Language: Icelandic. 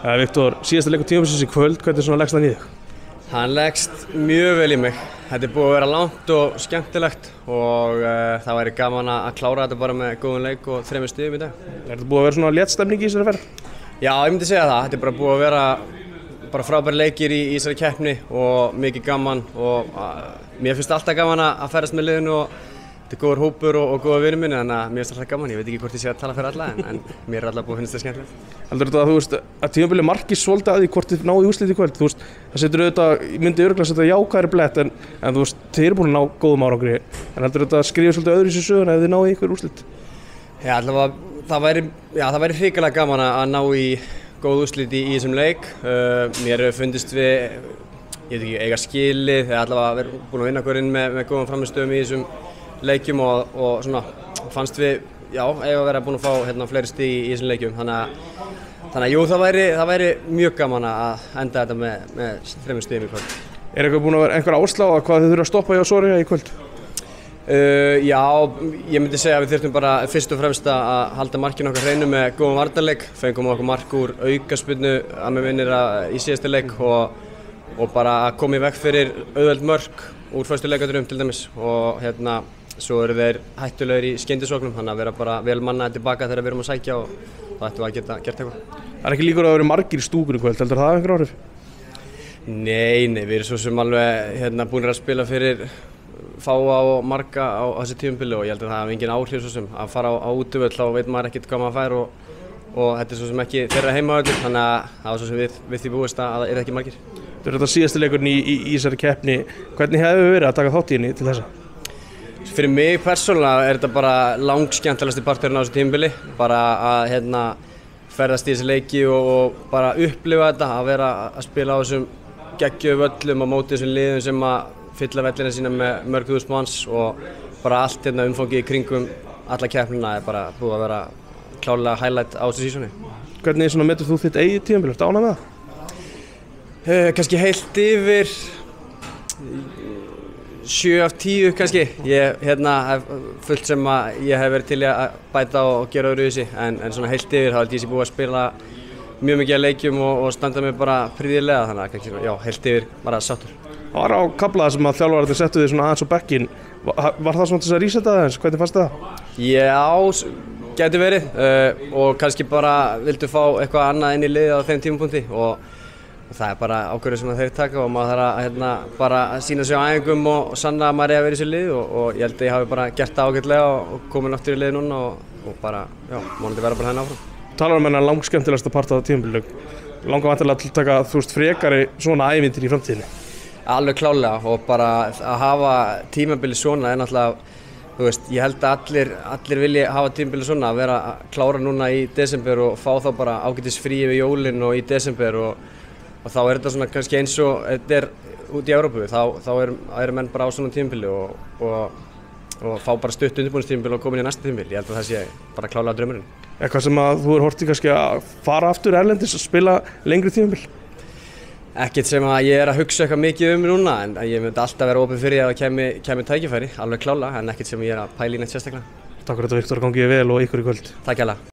Viktor, síðasta leikur tímabilsins í kvöld, hvernig svona leggst hann í þig? Hann leggst mjög vel í mig. Þetta búið að vera langt og skemmtilegt og það væri gaman að klára þetta bara með góðan leik og 3 stigum í dag. Þetta búið að vera svona létt stemning í þessari ferð? Já, ég myndi segja það. Þetta bara búið að vera bara frábæri leikir í þessari keppni og mikið gaman og mér finnst alltaf gaman að ferðast með liðinu og þetta góður hópur og góða vinur minni, þannig að mér finnst alltaf gaman. Ég veit ekki hvort ég sé að tala fyrir alla en mér alltaf búið að finnst það skemmtilegt. Heldur þetta að þú veist að tímabilið markið svolítið að því hvort þið náðu í úrslit í kvöld? Þú veist, það setur auðvitað, ég myndi örugglega setja jákvæðri blett en þú veist, þið eru búin að ná góðum árangri. En heldur þetta að skrifa svolítið öðru í þessu söguna ef þið náðu í ykkur úrslit? Já, allavega það væri hrikalega gaman að ná í góð úrslit í þessum leik. Mér hefur fundist við, ég veit ekki, eiga skilið, eða allavega verið búin að vinna okkur inn með góðan frammistöðum í þessum leikjum og svona fannst við, já, eiga að vera búin að fá fleiri stig í þessum leikjum. Þannig að jú, það væri mjög gaman að enda þetta með 3 stigum í kvöld. Eitthvað búin að vera einhver áhersla á hvað þið þurfa að stoppa hjá Soria í kvöld? Já, ég myndi segja að við þurftum bara fyrst og fremst að halda markinu okkar hreinu með góðan varnarleik. Fengum okkur mark úr aukaspyrnu að mig minnir í síðasta leik og bara að koma í veg fyrir auðveld mörk úr fyrstu leikadröfum til dæmis og svo eru þeir hættulegir í skyndisóknum, þannig að vera bara vel mannaðir tilbaka þegar við erum að sækja og þá ættum við að geta gert eitthvað. Það er ekki líkur að það eru margir í stúkunni í kvöld, heldur það einhver áhrif? Nei, við erum svo sem alveg búinir að spila fyrir fáa og marga á þessu tímabili og ég held að það hafi engin áhrif svo sem að fara á útivöll, þá veit maður ekkert hvað maður fær og þetta er svo sem ekki þeirra heimavöllur, þannig að það var svo sem við því búist að það eru ekki margir. Þetta síðasti leikurinn í þessari keppni, hvernig hefur verið að taka þátt í henni til þessa? Fyrir mig persónulega er þetta bara langskemmtilegasti parturinn á þessu tímabili, bara að ferðast í þessi leiki og bara upplifa þetta, að vera að spila á þessum geggjuðu völlum á móti þessum liðum sem að fylla vellina sína með mörg þúsund manns og bara allt umfangið í kringum alla keppnina er bara búið að vera klárlega highlight á þessu sísoni. Hvernig metur þú þitt eigið tímabil? Ertu ánægð með það? Kannski heilt yfir 7 af 10 kannski. Ég hef fullt sem að ég hef verið til að bæta og gera öðruvísi en svona heilt yfir þá held ég sé búið að spila mjög mikið að leikjum og standa mig bara prýðilega, þannig að kannski, já, heilt yfir bara sáttur. Það var á kafla sem að þjálfararnir settu þig svona aðeins á bekkinn. Var það svona til þess að resetta það eins? Hvernig fannst það? Já, gæti verið og kannski bara vildu fá eitthvað annað inn í liðið á þeim tímapunkti og það er bara ákvörðun sem þeir taka og maður þarf að bara sýna sig á æfingum og sanna að maður er að vera í þessu lið og ég held að ég hafi bara gert það ágætlega og komin aftur í liðið núna og bara, já, vonandi vera bara hérna áfram. Talar um hennar langskemmtilegasta part af tímabilinu. Langar vantilega til að taka, þú veist, frekari svona ævintýri í framtíðinni? Alveg klálega og bara að hafa tímabili svona er náttúrulega, þú veist, ég held að allir vilji hafa tímabili svona, að vera að klára núna í desember og fá þá bara ágætis frí yfir jólin og í desember og þá er þetta svona kannski eins og þetta er út í Evrópu, þá eru menn bara á svona tímabili og fá bara stutt undirbúningstímabil og koma inn í næsta tímabil. Ég held að það sé bara klárlega draumurinn. Eitthvað sem að þú horft í kannski að fara aftur erlendis og spila lengri tímabil? Ekkert sem að ég er að hugsa eitthvað mikið núna en ég myndi alltaf vera opinn fyrir að það kæmi tækifæri, alveg klárlega, en ekkert sem ég er að pæla í neitt sérstaklega. Takk fyrir þetta, Viktor, gangið vel og ykkur í kvöld. Takk hérlega.